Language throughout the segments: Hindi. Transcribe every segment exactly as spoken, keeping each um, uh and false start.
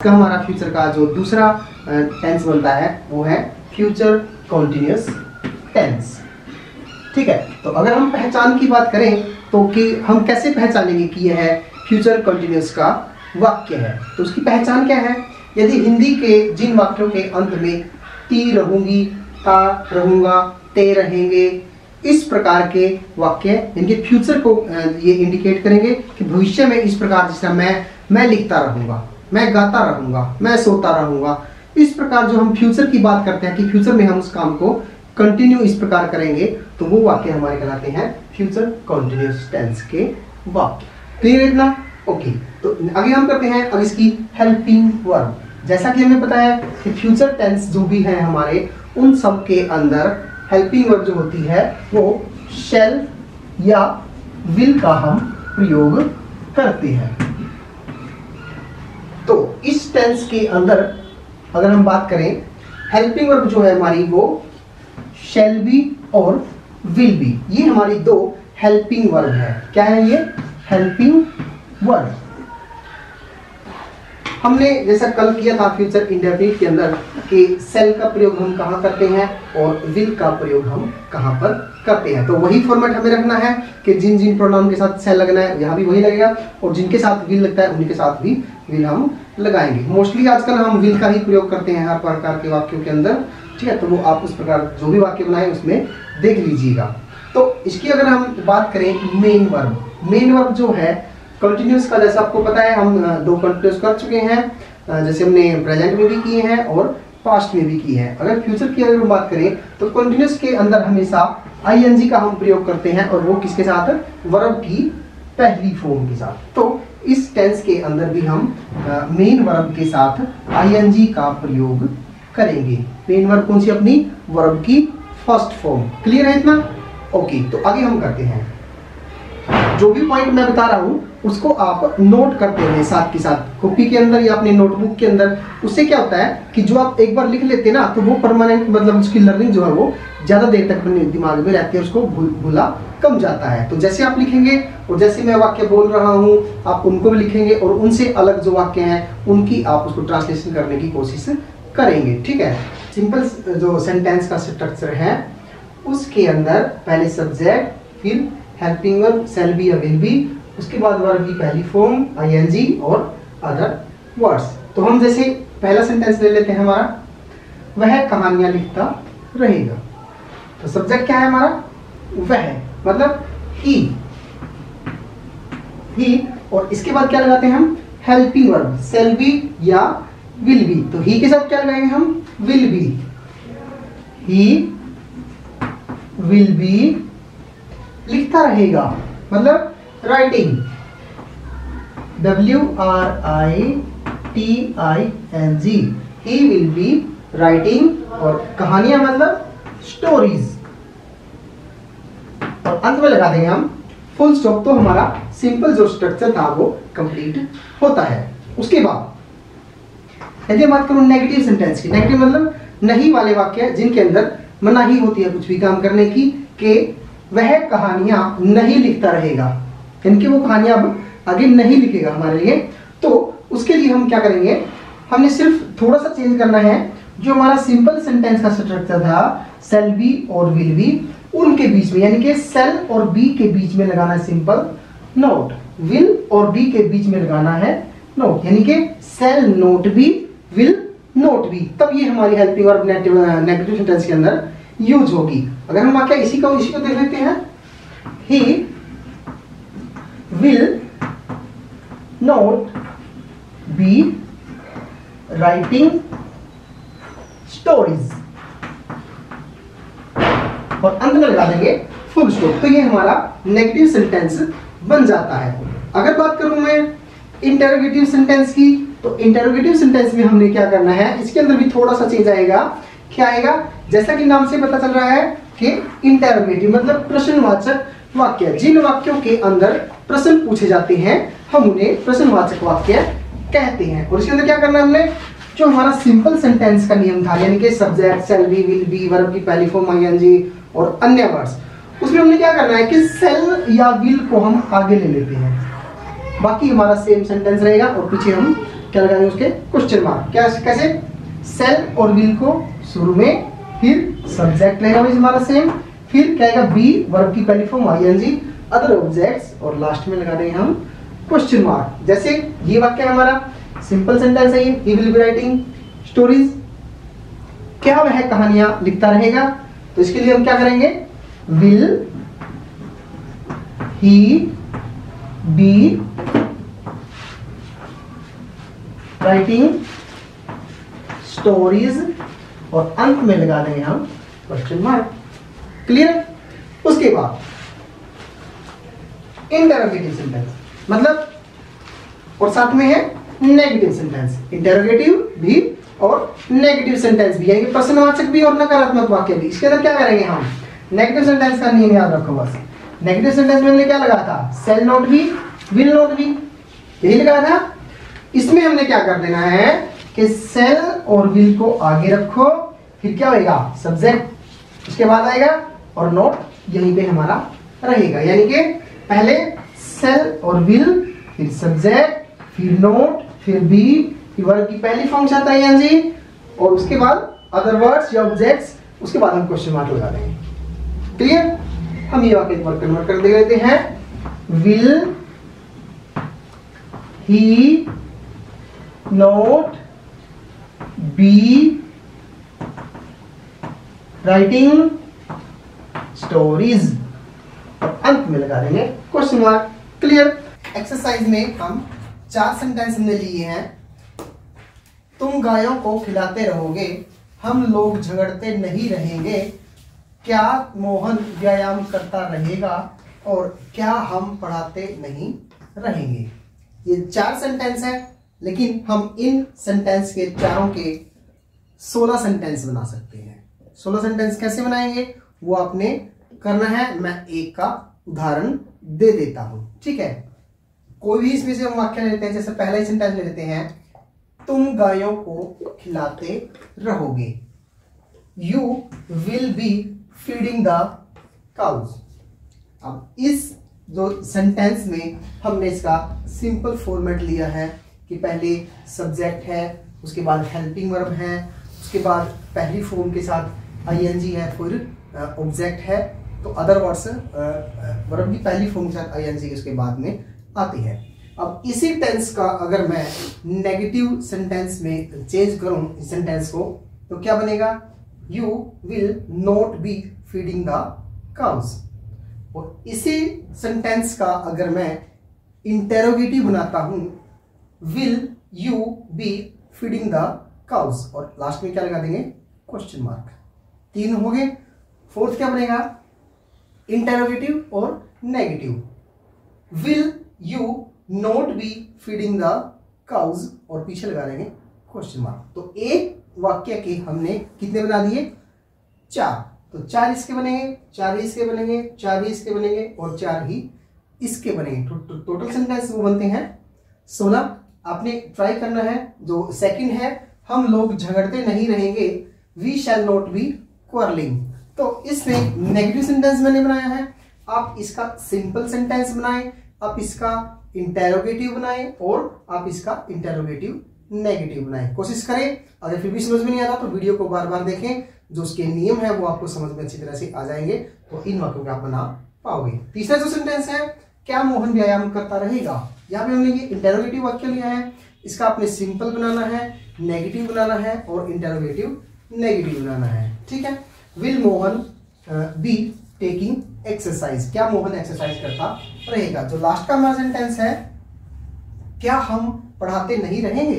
इसका हमारा फ्यूचर का जो दूसरा टेंस बनता है वो है फ्यूचर कॉन्टिन्यूस टेंस। ठीक है, तो अगर हम पहचान की बात करें तो कि हम कैसे पहचानेंगे कि यह फ्यूचर कॉन्टिन्यूस का वाक्य है, तो उसकी पहचान क्या है। यदि हिंदी के जिन वाक्यों के अंत में ती रहूंगी, ता रहूंगा, ते रहेंगे, इस प्रकार के वाक्य इनके फ्यूचर को ये इंडिकेट करेंगे कि भविष्य में इस प्रकार, जैसे मैं मैं लिखता रहूंगा, मैं गाता रहूंगा, मैं सोता रहूंगा, इस प्रकार जो हम फ्यूचर की बात करते हैं कि फ्यूचर में हम उस काम को कंटिन्यू इस प्रकार करेंगे, तो वो वाक्य हमारे कहलाते हैं फ्यूचर कॉन्टिन्यूस टेंस के वाक्य। क्लियर है इतना? ओके, तो आगे हम करते हैं अब इसकी हेल्पिंग वर्ब। जैसा कि हमें पता है कि फ्यूचर टेंस जो भी है हमारे, उन सब के अंदर हेल्पिंग वर्ब जो होती है वो शैल या विल का हम प्रयोग करते हैं। तो इस टेंस के अंदर अगर हम बात करें, हेल्पिंग वर्ब जो है हमारी वो शैल बी और विल बी, ये हमारी दो हेल्पिंग वर्ब है। क्या है ये? Helping verb. हमने जैसा कल किया था फ्यूचर इंडेफिनिट के अंदर कि सेल का प्रयोग हम कहाँ करते हैं और विल का प्रयोग हम कहाँ पर करते हैं, तो वही फॉर्मेट हमें रखना है कि जिन जिन प्रोनाउन के साथ सेल लगना है यहाँ भी वही लगेगा, और जिनके साथ विल लगता है उनके साथ भी विल हम लगाएंगे। मोस्टली आजकल हम विल का ही प्रयोग करते हैं हर प्रकार के वाक्यों के अंदर। ठीक है, तो वो आप उस प्रकार जो भी वाक्य बनाए उसमें देख लीजिएगा। तो इसकी अगर हम बात करें मेन वर्ब, मेन वर्ब जो है कंटिन्यूस का, जैसे आपको पता है हम दो कंटिन्यूस कर चुके हैं, जैसे हमने प्रेजेंट में भी किए हैं और पास्ट में भी किए हैं। अगर फ्यूचर की अगर हम बात करें तो कंटिन्यूस के अंदर हमेशा आईएनजी का हम प्रयोग करते हैं, और वो किसके साथ? वर्ब की पहली फॉर्म के साथ। तो इस टेंस के अंदर भी हम मेन वर्ब के साथ आईएनजी का प्रयोग करेंगे। मेन वर्ब कौन सी? अपनी वर्ब की फर्स्ट फॉर्म। क्लियर है इतना? ओके, तो आगे हम करते हैं। जो भी पॉइंट मैं बता रहा हूं उसको आप नोट करते हैं साथ के साथ कॉपी के अंदर या अपने नोटबुक के अंदर। उससे क्या होता है कि जो आप एक बार लिख लेते हैं ना, तो वो परमानेंट, मतलब उसकी लर्निंग जो है वो ज्यादा देर तक अपने दिमाग में रहती है, उसको भूल भूला कम जाता है। तो जैसे आप लिखेंगे और जैसे मैं वाक्य बोल रहा हूँ आप उनको भी लिखेंगे, और उनसे अलग जो वाक्य हैं उनकी आप उसको ट्रांसलेशन करने की कोशिश करेंगे। ठीक है, सिंपल जो सेंटेंस का स्ट्रक्चर है उसके अंदर पहले सब्जेक्ट, फिर हेल्पिंग वर्ब शैल बी या विल बी, उसके बाद वर्ब की पहली फॉर्म आईएनजी और अदर वर्ड्स। तो हम जैसे पहला सेंटेंस ले लेते हैं हमारा, वह कहानियां लिखता रहेगा। तो सब्जेक्ट क्या है हमारा? वह, मतलब ही ही और इसके बाद क्या लगाते हैं हम? हेल्पिंग वर्ब शैल बी या विल बी। तो ही के साथ क्या लगाएंगे हम? Will be. He will be लिखता रहेगा, मतलब writing, W R I T I N G, he will be writing, और कहानियां मतलब स्टोरीज, और अंत में लगा देंगे हम फुल स्टॉप। तो हमारा सिंपल जो स्ट्रक्चर था वो कंप्लीट होता है। उसके बाद यदि बात करूं नेगेटिव सेंटेंस की, नेगेटिव मतलब नहीं वाले वाक्य जिनके अंदर मनाही होती है कुछ भी काम करने की, कि वह कहानियां नहीं लिखता रहेगा, इनकी वो कहानियां अब आगे नहीं लिखेगा हमारे लिए। तो उसके लिए हम क्या करेंगे, हमने सिर्फ थोड़ा सा चेंज करना है। जो हमारा सिंपल सेंटेंस का स्ट्रक्चर था शैल बी और विल बी, उनके बीच में यानी कि शैल और बी के बीच में लगाना है सिंपल नोट, विल और बी के बीच में लगाना है नोट, यानी कि shall not be will not be, तब ये हमारी हेल्पिंग वर्ब नेगेटिव सेंटेंस के अंदर यूज होगी। अगर हम वाक्य इसी को इसी को देख लेते हैं, he will not be writing stories, और अंत में लगा देंगे फुल स्टॉप। तो ये हमारा नेगेटिव सेंटेंस बन जाता है। अगर बात करूं मैं इंटरोगेटिव सेंटेंस की, तो इंटरोगेटिव सेंटेंस में हमने क्या करना है, इसके अंदर भी थोड़ा सा चेंज आएगा। क्या आएगा? जैसा कि नाम से पता चल रहा है कि इंटरोगेटिव मतलब प्रश्नवाचक वाक्य, जिन वाक्यों के अंदर प्रश्न पूछे जाते हैं हम उन्हें प्रश्नवाचक वाक्य कहते हैं। और इसके अंदर क्या करना है हमने, जो हमारा सिंपल सेंटेंस का नियम था, यानी कि subject shall be will be verb की पहली फॉर्म आईएनजी और अन्य वर्ड्स, उसमें हमने क्या करना है कि शैल या विल को हम आगे ले लेते हैं, बाकी हमारा सेम सेंटेंस रहेगा और पीछे हम क्या लगाएंगे उसके क्वेश्चन मार्क। क्या कैसे, सेल और विल को शुरू में, फिर सब्जेक्ट रहेगा हमारा सेम, फिर क्या आएगा बी वर्ब की पहली फॉर्म आईएनजी, अदर ऑब्जेक्ट्स, और लास्ट में लगा देंगे हम क्वेश्चन मार्क। जैसे ये वाक्य हमारा सिंपल सेंटेंस है, he will be writing stories, क्या वह कहानियां लिखता रहेगा। तो इसके लिए हम क्या करेंगे, will he be writing stories, और अंत में लगा देंगे हम क्वेश्चन मार्क। क्लियर। उसके बाद इंटरोगेटिव सेंटेंस, मतलब और साथ में है नेगेटिव सेंटेंस, इंटरोगेटिव भी और नेगेटिव सेंटेंस भी, यानी प्रश्नवाचक भी और नकारात्मक वाक्य भी। इसके अंदर क्या करेंगे हम, नेगेटिव सेंटेंस का नियम याद रखो बस। नेगेटिव सेंटेंस में हमने क्या लगाया था, shall not be, will not be, यही लगाया था। इसमें हमने क्या कर देना है कि सेल और विल को आगे रखो, फिर क्या होगा सब्जेक्ट, उसके बाद आएगा और नोट यहीं पे हमारा रहेगा, यानी कि पहले सेल और विल, फिर सब्जेक्ट, फिर नोट, फिर बी, फिर वर्ब की पहली फॉर्म आता है आईएनजी, और उसके बाद अदर वर्ड्स या ऑब्जेक्ट्स, उसके बाद हम क्वेश्चन मार्क लगा देंगे। क्लियर। हम ये वाक्य एक बार कन्वर्ट कर दे देते हैं, will he not be writing stories, और अंत में लगा देंगे क्वेश्चन मार्क। क्लियर। एक्सरसाइज में हम चार सेंटेंस हमने लिए हैं। तुम गायों को खिलाते रहोगे, हम लोग झगड़ते नहीं रहेंगे, क्या मोहन व्यायाम करता रहेगा, और क्या हम पढ़ाते नहीं रहेंगे। ये चार सेंटेंस है, लेकिन हम इन सेंटेंस के चारों के सोलह सेंटेंस बना सकते हैं। सोलह सेंटेंस कैसे बनाएंगे वो आपने करना है, मैं एक का उदाहरण दे देता हूं। ठीक है, कोई भी इसमें से हम वाक्य ले लेते हैं। जैसे पहला ही सेंटेंस ले लेते हैं, तुम गायों को खिलाते रहोगे, you will be feeding the cows. अब इस जो सेंटेंस में हमने इसका सिंपल फॉर्मेट लिया है कि पहले सब्जेक्ट है, उसके बाद हेल्पिंग वर्ब है, उसके बाद पहली फॉर्म के साथ आईएनजी है, फिर ऑब्जेक्ट है, तो अदर वर्ड्स वर्ब की पहली फॉर्म के साथ आईएनजी उसके बाद में आती है। अब इसी टेंस का अगर मैं नेगेटिव सेंटेंस में चेंज करूं इस सेंटेंस को, तो क्या बनेगा, you will not be feeding the cows. और इसी सेंटेंस का अगर मैं इंटेरोगेटिव बनाता हूं, will you be feeding the cows, और लास्ट में क्या लगा देंगे क्वेश्चन मार्क। तीन हो गए। फोर्थ क्या बनेगा, इंटेरोगेटिव और negative, will you not be feeding the cows, और पीछे लगा देंगे क्वेश्चन मार्क। तो एक वाक्य के हमने कितने बना दिए, चार। तो चार इसके बनेंगे, चार इसके बनेंगे, चार ही इसके बनेंगे, और चार ही इसके बनेंगे। तो, तो, टोटल सेंटेंस वो बनते हैं सोलह। आपने ट्राई करना है। जो सेकंड है, हम लोग झगड़ते नहीं रहेंगे, we shall not be quarrelling. तो इसमें नेगेटिव सेंटेंस मैंने बनाया है, आप इसका सिंपल सेंटेंस बनाएं, आप इसका इंटेरोगेटिव बनाएं, और आप इसका इंटेरोगेटिव नेगेटिव बनाएं। कोशिश करें। अगर फिर भी समझ में नहीं आता तो वीडियो को बार बार देखें, जो उसके नियम है वो आपको समझ में अच्छी तरह से आ जाएंगे, तो इन वाक्यों को आप बना पाओगे। तीसरा जो सेंटेंस है, क्या मोहन व्यायाम करता रहेगा, यहाँ पे हमने ये इंटेरोगेटिव वाक्य लिया है। इसका आपने सिंपल बनाना है, नेगेटिव बनाना है, और इंटेरोगेटिव नेगेटिव बनाना है। ठीक है। Will Mohan be taking exercise, क्या मोहन एक्सरसाइज करता रहेगा। जो लास्ट का हमारा सेंटेंस है, क्या हम पढ़ाते नहीं रहेंगे,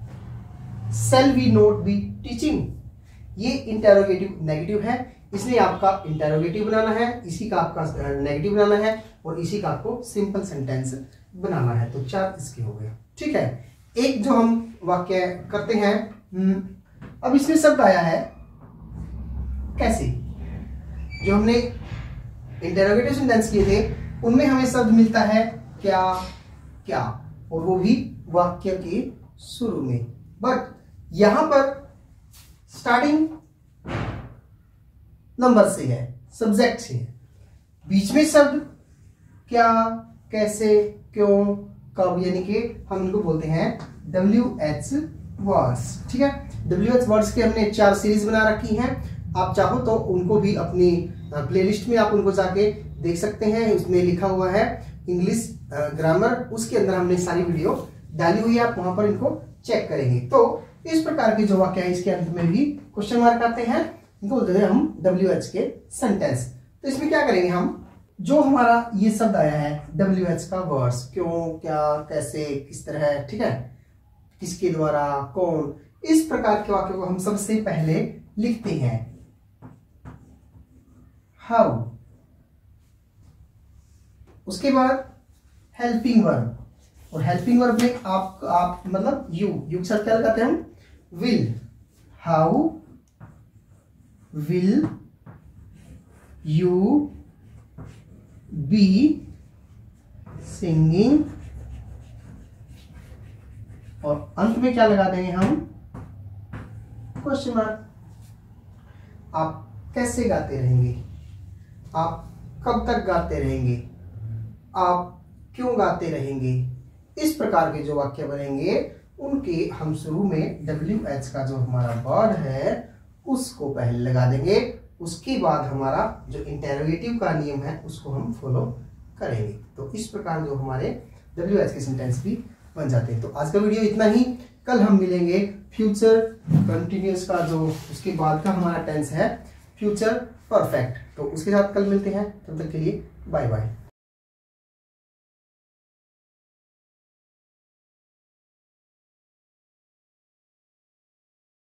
shall we not be teaching. ये इंटेरोगेटिव नेगेटिव है, इसलिए आपका इंटेरोगेटिव बनाना है, इसी का आपका नेगेटिव बनाना है, और इसी का आपको सिंपल सेंटेंस बनाना है। तो चार इसके हो गए। ठीक है। एक जो हम वाक्य करते हैं, अब इसमें शब्द आया है कैसे, जो हमने इंटेरोगेटिव सेंटेंस किए थे उनमें हमें शब्द मिलता है क्या क्या, और वो भी वाक्य के शुरू में। बट यहां पर स्टार्टिंग नंबर से है, सब्जेक्ट से है, बीच में शब्द क्या, कैसे, क्यों, कब, यानी कि हम इनको बोलते हैं डब्ल्यू एच वर्ड्स। ठीक है, डब्ल्यू एच वर्ड्स के हमने चार सीरीज बना रखी हैं। आप चाहो तो उनको भी अपनी प्लेलिस्ट में आप उनको जाके देख सकते हैं। उसमें लिखा हुआ है इंग्लिश ग्रामर, उसके अंदर हमने सारी वीडियो डाली हुई है, आप वहां पर इनको चेक करेंगे। तो इस प्रकार के जो वाक्य है इसके अंत में भी क्वेश्चन मार्क आते हैं, इनको बोलते हैं हम डब्ल्यू एच के सेंटेंस। तो इसमें क्या करेंगे हम, जो हमारा ये शब्द आया है डब्ल्यू एच का वर्ड्स, क्यों, क्या, कैसे, किस तरह, ठीक है, किसके द्वारा, कौन, इस प्रकार के वाक्य को हम सबसे पहले लिखते हैं हाउ। उसके बाद हेल्पिंग वर्ब, और हेल्पिंग वर्ब में आप आप मतलब यू यू के साथ क्या लगाते हैं हम, will. How will you be singing, और अंत में क्या लगा देंगे हम, क्वेश्चन मार्क। आप कैसे गाते रहेंगे, आप कब तक गाते रहेंगे, आप क्यों गाते रहेंगे, इस प्रकार के जो वाक्य बनेंगे उनके हम शुरू में डब्ल्यू एच का जो हमारा वर्ड है उसको पहले लगा देंगे। उसके बाद हमारा जो इंटेरोगेटिव का नियम है उसको हम फॉलो करेंगे। तो इस प्रकार जो हमारे डब्ल्यू एच के सेंटेंस भी बन जाते हैं। तो आज का वीडियो इतना ही। कल हम मिलेंगे फ्यूचर कंटिन्यूअस का जो उसके बाद का हमारा टेंस है फ्यूचर परफेक्ट। तो उसके साथ कल मिलते हैं, तब तक के लिए बाय बाय।